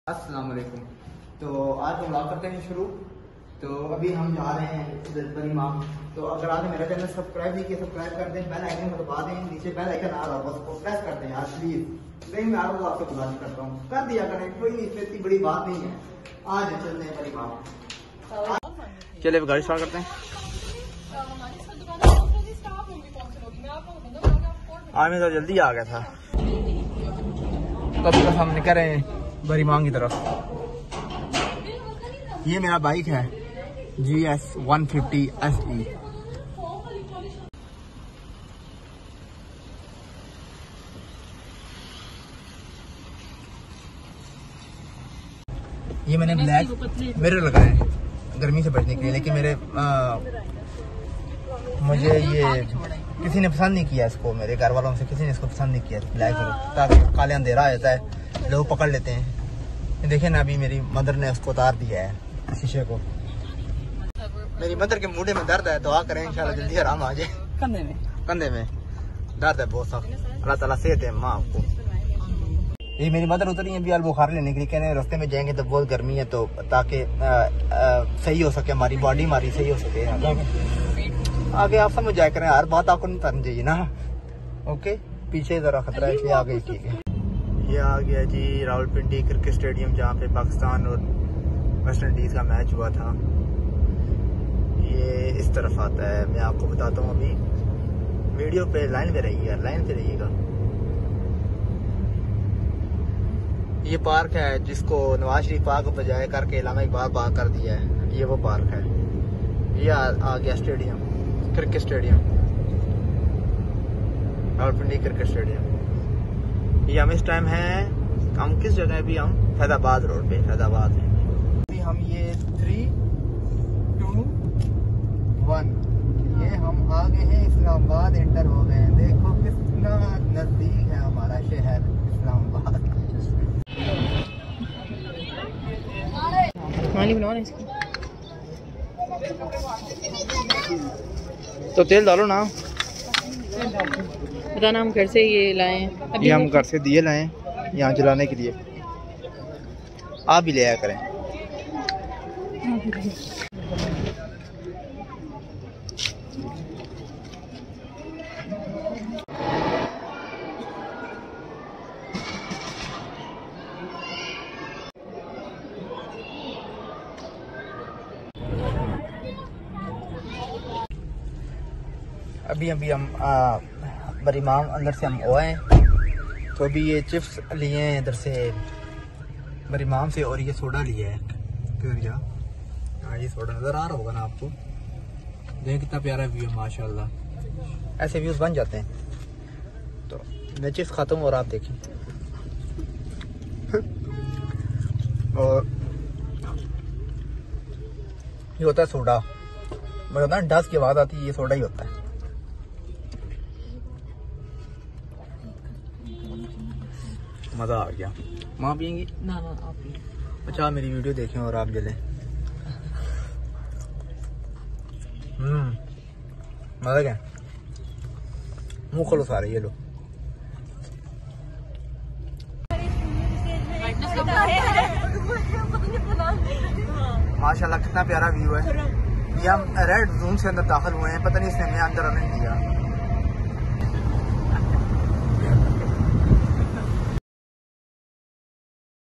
अस्सलाम वालेकुम। तो आज हम व्लॉग करते हैं शुरू। तो अभी हम जा रहे हैं इधर पर इमाम। तो अगर आपने मेरा चैनल सब्सक्राइब नहीं किया सब्सक्राइब कर दें, बेल आइकन को दबा दें, नीचे बेल आइकन आ रहा होगा उसको प्रेस कर दें यार प्लीज। नहीं मैं आपको आपसे गुजारिश करता हूँ कर दिया करें, कोई नहीं, इतनी बड़ी बात नहीं है। आज चलते हैं पर इमाम। चलिए गाड़ी स्टार्ट करते हैं। आज मैं तो जल्दी आ गया था, तब तक हम निकल रहे हैं बरीमांग की तरफ। ये मेरा बाइक है GS 150 SE। ये मैंने ब्लैक मिरर लगाए हैं गर्मी से बचने के लिए, लेकिन मुझे ये किसी ने पसंद नहीं किया इसको, मेरे घर वालों से किसी ने इसको पसंद नहीं किया ब्लैक मिरर, ताकि काले अंधेरा आ जाता है, लोग पकड़ लेते हैं। देखिए ना, अभी मेरी मदर ने उसको उतार दिया है शीशे को। मेरी मदर के मूडे में दर्द है, दुआ करें इंशाल्लाह जल्दी आराम आ जाए। कंधे में दर्द है बहुत सख्त, अल्लाह ताला सेहत है माँ आपको। ये मेरी मदर उतरी है अभी बुखार लेने के लिए, कहने रास्ते में जाएंगे तो बहुत गर्मी है, तो ताकि सही हो सके हमारी बॉडी, हमारी सही हो सके। आगे आप समझ जाया करें, हर बात आपको नहीं करनी चाहिए ना। ओके, पीछे जरा खतरा है इसलिए आगे ठीक है। ये आ गया जी रावलपिंडी क्रिकेट स्टेडियम, जहाँ पे पाकिस्तान और वेस्ट इंडीज का मैच हुआ था। ये इस तरफ आता है, मैं आपको बताता हूँ। अभी वीडियो पे लाइन पे रहिएगा, लाइन पे रहिएगा। ये पार्क है जिसको नवाज शरीफ पार्क बजाय करके इलामा इकबाल पार्क कर दिया है, ये वो पार्क है। ये आ गया stadium, cricket stadium, Rawalpindi cricket stadium. ये हम इस टाइम है, हम किस जगह है? अभी हम फैजाबाद रोड पे, फैजाबाद है अभी हम। ये 3, 2, 1 ये हम आ गए हैं इस्लामाबाद, एंटर हो गए हैं। देखो कितना नजदीक है हमारा शहर इस्लामाबाद। तो तेल डालो ना, बताना। हम घर से ये लाए हैं, ये हम घर से दिए लाए हैं यहाँ जलाने के लिए, आप भी ले आया करें। अभी हम बरीमाम अंदर से हम आए, तो अभी ये चिप्स लिए हैं इधर से बरीमाम से, और ये सोडा लिया है। हाँ, ये सोडा नज़र आ रहा होगा ना आपको। देखें कितना प्यारा व्यू है माशाल्लाह, ऐसे व्यूज़ बन जाते हैं। तो मैं चिप्स खाता हूँ और आप देखें। और ये होता है सोडा, मतलब ना डस्ट की आवाज़ आती है, ये सोडा ही होता है। मज़ा आ गया। माँ पियेंगी? ना आप भी। अच्छा, मेरी वीडियो देखें और आप जलें। मज़ा क्या, मुँह खोलो सारे, ये लो। माशाल्लाह कितना प्यारा व्यू है। ये हम रेड रूम से अंदर दाखिल हुए हैं, पता नहीं इसने हमें अंदर आने नहीं दिया।